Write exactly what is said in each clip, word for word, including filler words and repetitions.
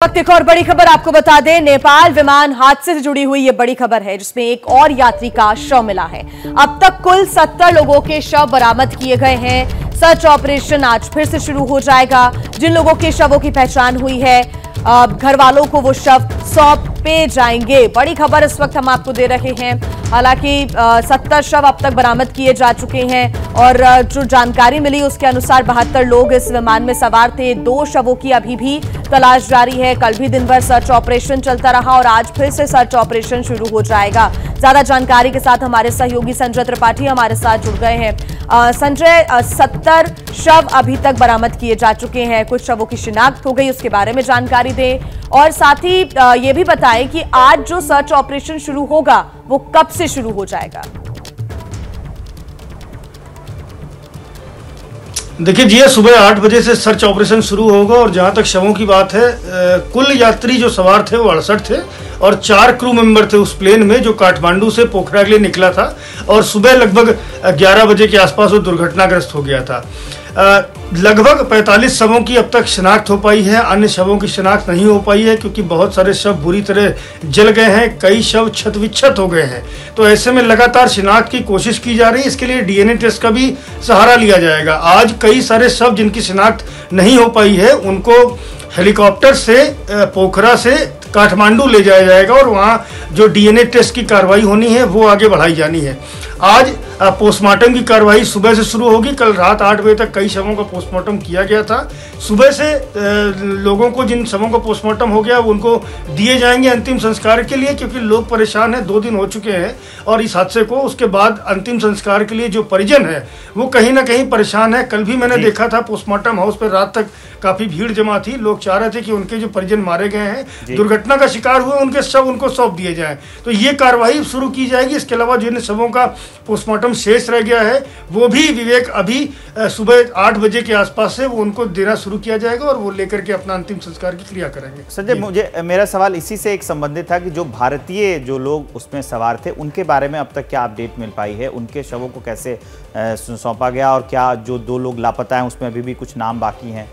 वक्त एक और बड़ी खबर आपको बता दें, नेपाल विमान हादसे से जुड़ी हुई ये बड़ी खबर है जिसमें एक और यात्री का शव मिला है। अब तक कुल सत्तर लोगों के शव बरामद किए गए हैं। सर्च ऑपरेशन आज फिर से शुरू हो जाएगा। जिन लोगों के शवों की पहचान हुई है, घर वालों को वो शव सौंपे जाएंगे। बड़ी खबर इस वक्त हम आपको दे रहे हैं। हालांकि सत्तर शव अब तक बरामद किए जा चुके हैं और जो जानकारी मिली उसके अनुसार बहत्तर लोग इस विमान में सवार थे। दो शवों की अभी भी तलाश जारी है। कल भी दिन भर सर्च ऑपरेशन चलता रहा और आज फिर से सर्च ऑपरेशन शुरू हो जाएगा। ज्यादा जानकारी के साथ हमारे सहयोगी संजय त्रिपाठी हमारे साथ जुड़ गए हैं। संजय, सत्तर शव अभी तक बरामद किए जा चुके हैं। कुछ शवों की शिनाख्त हो गई, उसके बारे में जानकारी दें और साथ ही ये भी बताएं कि आज जो सर्च ऑपरेशन शुरू होगा वो कब से शुरू हो जाएगा। देखिए जी, सुबह आठ बजे से सर्च ऑपरेशन शुरू होगा और जहां तक शवों की बात है, कुल यात्री जो सवार थे वो अड़सठ थे और चार क्रू मेंबर थे उस प्लेन में जो काठमांडू से पोखरा के लिए निकला था और सुबह लगभग ग्यारह बजे के आसपास वो दुर्घटनाग्रस्त हो गया था। लगभग पैंतालीस शवों की अब तक शिनाख्त हो पाई है। अन्य शवों की शिनाख्त नहीं हो पाई है क्योंकि बहुत सारे शव बुरी तरह जल गए हैं, कई शव क्षत विक्षत हो गए हैं। तो ऐसे में लगातार शिनाख्त की कोशिश की जा रही है। इसके लिए डीएनए टेस्ट का भी सहारा लिया जाएगा। आज कई सारे शव जिनकी शिनाख्त नहीं हो पाई है उनको हेलीकॉप्टर से पोखरा से काठमांडू ले जाया जाएगा और वहाँ जो डीएनए टेस्ट की कार्रवाई होनी है वो आगे बढ़ाई जानी है। आज पोस्टमार्टम की कार्रवाई सुबह से शुरू होगी। कल रात आठ बजे तक कई शवों का पोस्टमार्टम किया गया था। सुबह से लोगों को जिन शवों का पोस्टमार्टम हो गया वो उनको दिए जाएंगे अंतिम संस्कार के लिए, क्योंकि लोग परेशान हैं। दो दिन हो चुके हैं और इस हादसे को, उसके बाद अंतिम संस्कार के लिए जो परिजन है वो कहीं ना कहीं परेशान है। कल भी मैंने देखा था पोस्टमार्टम हाउस पर रात तक काफी भीड़ जमा थी। लोग चाह रहे थे कि उनके जो परिजन मारे गए हैं, दुर्घटना का शिकार हुए, उनके शव उनको सौंप दिए जाएं। तो ये कार्रवाई शुरू की जाएगी। इसके अलावा जिन शवों का पोस्टमार्टम शेष रह गया है वो भी विवेक अभी सुबह आठ बजे के आसपास से वो उनको देना शुरू किया जाएगा और वो लेकर के अपना अंतिम संस्कार की क्रिया करेंगे। संजय, मुझे मेरा सवाल इसी से एक संबंधित था कि जो भारतीय जो लोग उसमें सवार थे उनके बारे में अब तक क्या अपडेट मिल पाई है? उनके शवों को कैसे सौंपा गया और क्या जो दो लोग लापता हैं उसमें अभी भी कुछ नाम बाकी हैं?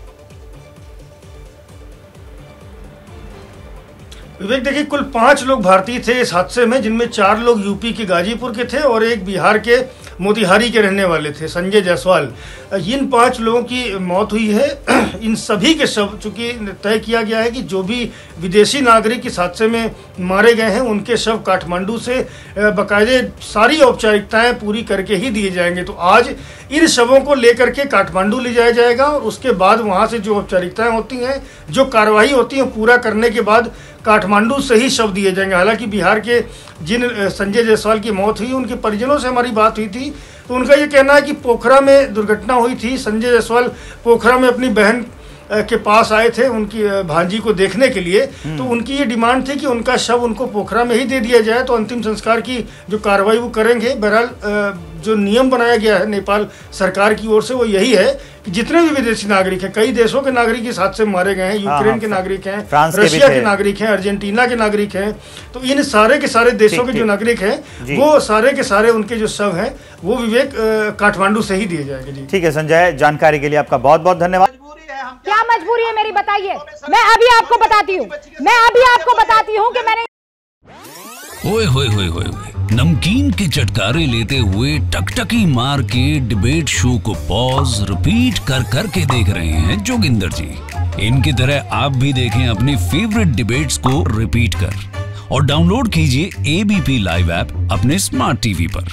विवेक, देखिए, कुल पांच लोग भारतीय थे इस हादसे में, जिनमें चार लोग यूपी के गाजीपुर के थे और एक बिहार के मोतिहारी के रहने वाले थे, संजय जायसवाल। इन पांच लोगों की मौत हुई है। इन सभी के शव, चूंकि तय किया गया है कि जो भी विदेशी नागरिक इस हादसे में मारे गए हैं उनके शव काठमांडू से बाकायदे सारी औपचारिकताएं पूरी करके ही दिए जाएंगे। तो आज इन शवों को लेकर के काठमांडू ले जाया जाएगा और उसके बाद वहाँ से जो औपचारिकताएं होती हैं, जो कार्रवाई होती है, पूरा करने के बाद काठमांडू से ही शव दिए जाएंगे। हालांकि बिहार के जिन संजय जायसवाल की मौत हुई उनके परिजनों से हमारी बात हुई थी तो उनका ये कहना है कि पोखरा में दुर्घटना हुई थी। संजय जायसवाल पोखरा में अपनी बहन के पास आए थे उनकी भांजी को देखने के लिए, तो उनकी ये डिमांड थी कि उनका शव उनको पोखरा में ही दे दिया जाए। तो अंतिम संस्कार की जो कार्रवाई वो करेंगे। बहरहाल जो नियम बनाया गया है नेपाल सरकार की ओर से वो यही है कि जितने भी विदेशी नागरिक हैं, कई देशों के नागरिक इस हादसे में मारे गए हैं, यूक्रेन के नागरिक हैं, रशिया के नागरिक हैं, अर्जेंटीना के नागरिक हैं, तो इन सारे के सारे देशों के जो नागरिक हैं वो सारे के सारे उनके जो शव हैं वो विवेक काठमांडू से ही दिए जाएंगे। जी ठीक है संजय, जानकारी के लिए आपका बहुत बहुत धन्यवाद। क्या मजबूरी है मेरी, बताइए। मैं अभी आपको बताती हूँ मैं अभी आपको बताती हूँ कि मैंने ओए होए होए होए नमकीन के चटकारे लेते हुए टकटकी मार के डिबेट शो को पॉज रिपीट कर कर के देख रहे हैं जोगिंदर जी। इनकी तरह आप भी देखें अपनी फेवरेट डिबेट्स को रिपीट कर और डाउनलोड कीजिए एबीपी लाइव ऐप अपने स्मार्ट टीवी पर।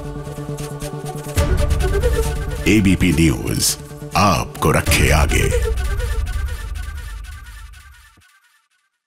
एबीपी न्यूज आपको रखे आगे।